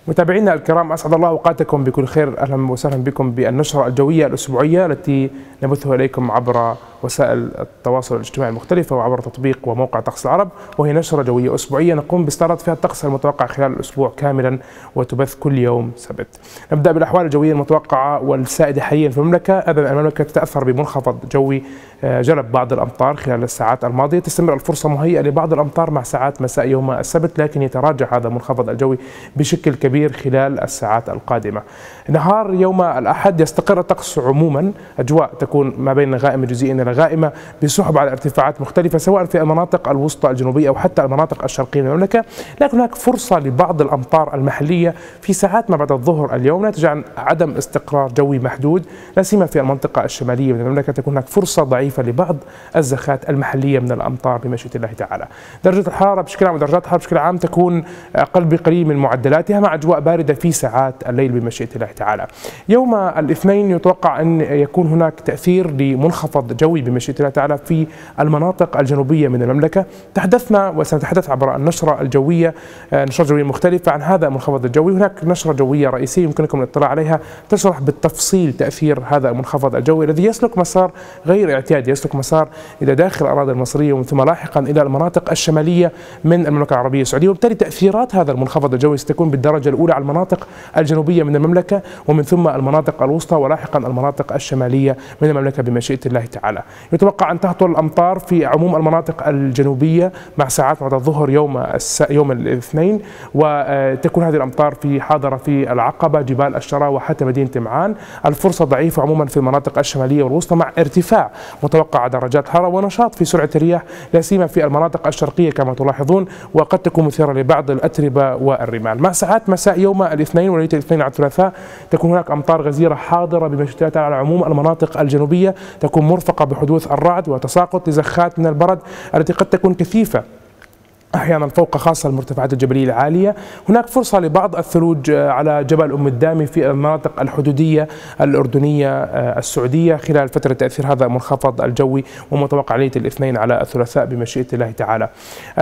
متابعينا الكرام، أسعد الله أوقاتكم بكل خير. أهلا وسهلا بكم بالنشرة الجوية الأسبوعية التي نبثها إليكم عبر وسائل التواصل الاجتماعي المختلفة وعبر تطبيق وموقع طقس العرب، وهي نشرة جوية أسبوعية نقوم باستعراض فيها الطقس المتوقع خلال الأسبوع كاملا وتبث كل يوم سبت. نبدأ بالأحوال الجوية المتوقعة والسائدة حاليا في المملكة. المملكة تتأثر بمنخفض جوي جلب بعض الأمطار خلال الساعات الماضية. تستمر الفرصة مهيئة لبعض الأمطار مع ساعات مساء يوم السبت، لكن يتراجع هذا المنخفض الجوي بشكل كبير خلال الساعات القادمة. نهار يوم الأحد يستقر الطقس عموما، أجواء تكون ما بين غائمة جزئيا إلى غائمة بسحب على ارتفاعات مختلفة سواء في المناطق الوسطى الجنوبية أو حتى المناطق الشرقية من المملكة، لكن هناك فرصة لبعض الأمطار المحلية في ساعات ما بعد الظهر اليوم ناتج عن عدم استقرار جوي محدود، لا سيما في المنطقة الشمالية من المملكة تكون هناك فرصة ضعيفة لبعض الزخات المحلية من الأمطار بمشيئة الله تعالى. درجة الحرارة بشكل عام ودرجات الحرارة بشكل عام تكون أقل بقليل من معدلاتها مع أجواء باردة في ساعات الليل بمشيئة الله تعالى. يوم الاثنين يتوقع أن يكون هناك تأثير لمنخفض جوي بمشيئة الله تعالى في المناطق الجنوبية من المملكة. تحدثنا وسنتحدث عبر النشرة الجوية، نشرة جوية مختلفة عن هذا المنخفض الجوي. هناك نشرة جوية رئيسية يمكنكم الاطلاع عليها تشرح بالتفصيل تأثير هذا المنخفض الجوي الذي يسلك مسار غير اعتيادي، يسلك مسار إلى داخل الأراضي المصرية ومن ثم لاحقا إلى المناطق الشمالية من المملكة العربية السعودية، وبالتالي تأثيرات هذا المنخفض الجوي ستكون بالدرجة الأولى على المناطق الجنوبية من المملكة ومن ثم المناطق الوسطى ولاحقا المناطق الشمالية من المملكة بمشيئة الله تعالى. يتوقع أن تهطل الأمطار في عموم المناطق الجنوبية مع ساعات بعد الظهر يوم الاثنين، وتكون هذه الأمطار حاضرة في العقبة، جبال الشرا وحتى مدينة معان. الفرصة ضعيفة عموما في المناطق الشمالية والوسطى مع ارتفاع متوقع درجات الحرارة ونشاط في سرعة الرياح لا سيما في المناطق الشرقية كما تلاحظون، وقد تكون مثيرة لبعض الأتربة والرمال. مع ساعات مساء يوم الاثنين وليلة الاثنين على الثلاثاء تكون هناك أمطار غزيرة حاضرة بمشيئة الله تعالى على عموم المناطق الجنوبية، تكون مرفقة بحدوث الرعد وتساقط لزخات من البرد التي قد تكون كثيفة أحيانا فوق خاصة المرتفعات الجبلية العالية. هناك فرصة لبعض الثلوج على جبل أم الدامي في المناطق الحدودية الأردنية السعودية خلال فترة تأثير هذا المنخفض الجوي، ومتوقع ليلة الاثنين على الثلاثاء بمشيئة الله تعالى.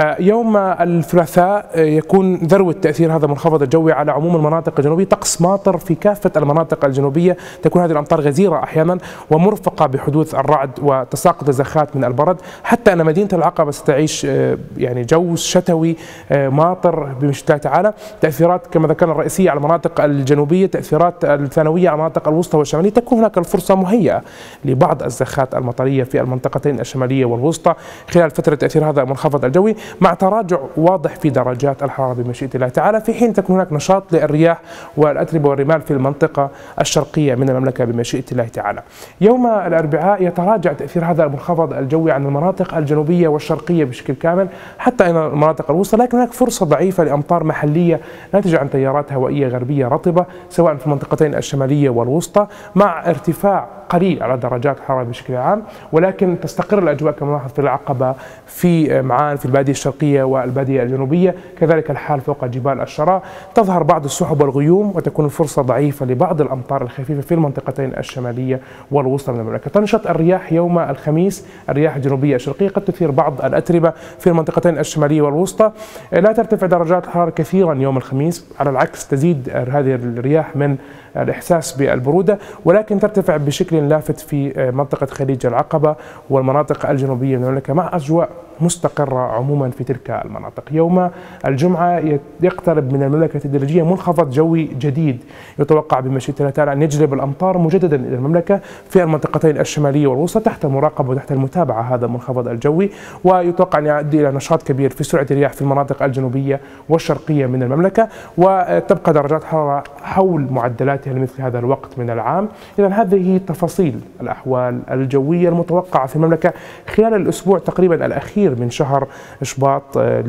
يوم الثلاثاء يكون ذروة تأثير هذا المنخفض الجوي على عموم المناطق الجنوبية، طقس ماطر في كافة المناطق الجنوبية، تكون هذه الأمطار غزيرة أحيانا ومرفقة بحدوث الرعد وتساقط زخات من البرد، حتى أن مدينة العقبة ستعيش يعني جو شتوي ماطر بمشيئة الله تعالى. تأثيرات كما ذكرنا الرئيسية على المناطق الجنوبية، تأثيرات الثانوية على المناطق الوسطى والشمالية. تكون هناك الفرصة مهيئة لبعض الزخات المطرية في المنطقتين الشمالية والوسطى خلال فترة تأثير هذا المنخفض الجوي مع تراجع واضح في درجات الحرارة بمشيئة الله تعالى، في حين تكون هناك نشاط للرياح والأتربة والرمال في المنطقة الشرقية من المملكة بمشيئة الله تعالى. يوم الأربعاء يتراجع تأثير هذا المنخفض الجوي عن المناطق الجنوبية والشرقية بشكل كامل حتى إلى المناطق الوسطى، لكن هناك فرصة ضعيفة لأمطار محلية ناتجة عن تيارات هوائية غربية رطبة سواء في المنطقتين الشمالية والوسطى مع ارتفاع قليل على درجات الحرارة بشكل عام، ولكن تستقر الأجواء كما نلاحظ في العقبة، في معان، في البادية الشرقية والبادية الجنوبية، كذلك الحال فوق جبال الشراء. تظهر بعض السحب والغيوم وتكون الفرصة ضعيفة لبعض الأمطار الخفيفة في المنطقتين الشمالية والوسطى من المملكة. تنشط الرياح يوم الخميس، الرياح الجنوبية الشرقية قد تثير بعض الأتربة في المنطقتين الشمالية والوسطى. لا ترتفع درجات الحرارة كثيرا يوم الخميس، على العكس تزيد هذه الرياح من الإحساس بالبرودة، ولكن ترتفع بشكل لافت في منطقة خليج العقبة والمناطق الجنوبية من المملكة مع أجواء مستقرة عموما في تلك المناطق. يوم الجمعة يقترب من المملكة تدريجيا منخفض جوي جديد يتوقع بمشيئة الله تعالى أن يجلب الأمطار مجددا إلى المملكة في المنطقتين الشمالية والوسطى تحت المراقبة وتحت المتابعة هذا المنخفض الجوي، ويتوقع أن يؤدي إلى نشاط كبير في سرعة الرياح في المناطق الجنوبية والشرقية من المملكة، وتبقى درجات حرارة حول معدلاتها لمثل هذا الوقت من العام. إذن هذه تفاصيل الأحوال الجوية المتوقعة في المملكة خلال الأسبوع تقريبا الأخير من شهر شباط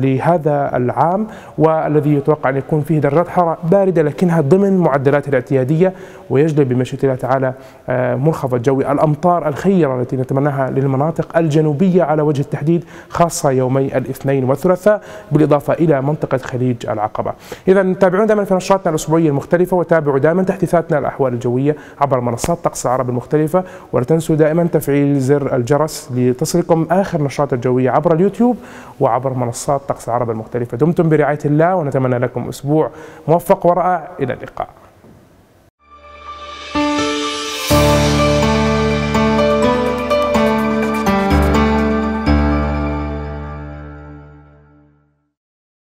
لهذا العام، والذي يتوقع أن يكون فيه درجات حرارة باردة لكنها ضمن معدلات الاعتيادية، ويجلب بمشيئة الله تعالى منخفض جوي الأمطار الخيرة التي نتمناها للمناطق الجنوبية على وجه التحديد، خاصة يومي الاثنين والثلاثاء بالإضافة إلى منطقة خليج العقبة. إذا تابعونا دائما في نشراتنا الأسبوعية المختلفة، وتابعوا دائما تحديثاتنا الأحوال الجوية عبر منصات طقس العرب المختلفة، ولا تنسوا دائما تفعيل زر الجرس لتصلكم آخر نشرات الجوية عبر عبر اليوتيوب وعبر منصات طقس العرب المختلفة. دمتم برعاية الله ونتمنى لكم أسبوع موفق ورائع. إلى اللقاء.